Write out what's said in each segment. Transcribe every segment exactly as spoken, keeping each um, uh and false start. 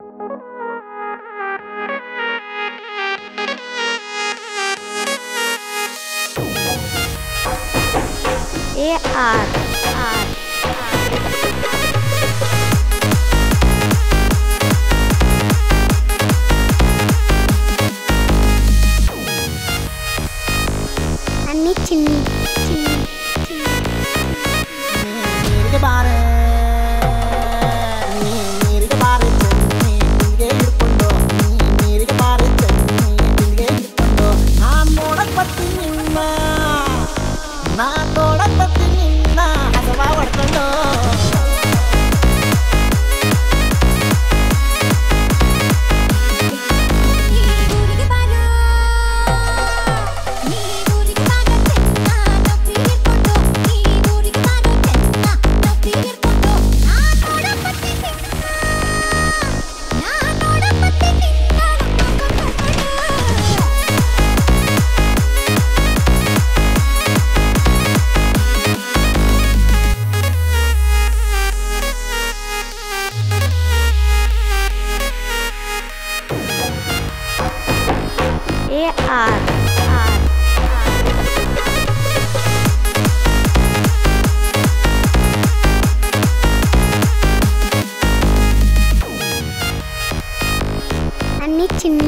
A R R Anni Chinni Neerige bare Neerige bare Channi Neerige irkondo Neerige bare Channi Neerige irkondo naan nodakpatti ninna naan nodakpatti ninna hasava vadkondo A R R Anni Chinni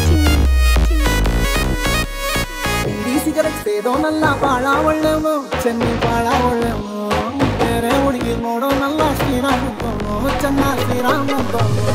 Neerige cigarette sedo nalla paala ollemu Channi paala ollemu Tere udigi nodo nalla Sriram kono Channa Sriram kono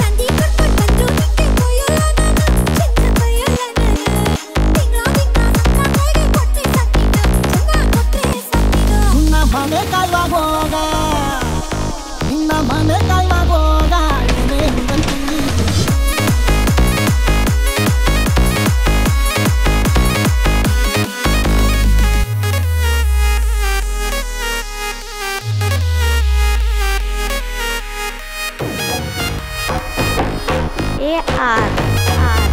A R R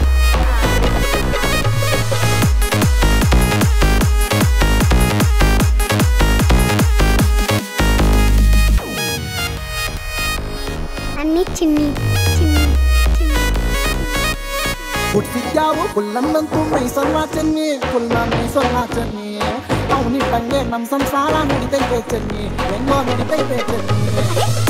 Anni Chinni ಹುಟ್ಟಿದ್ಯಾವು ಕುಲ್ಲನ್ನಂತೂ ಮೈಸಲ್ಲ Chenni ಕುಲ್ಲ ಮೈಸಲ್ಲ Chenni ಅವನಿಟ್ಟಂಗೆ ನಮ್ಮ ಸಂಸಾರ ನಡಿತೈತೆ ಚೆನ್ನಿ ಹೆಂಗೋ ನಡಿತೈತೆ ಚೆನ್ನಿ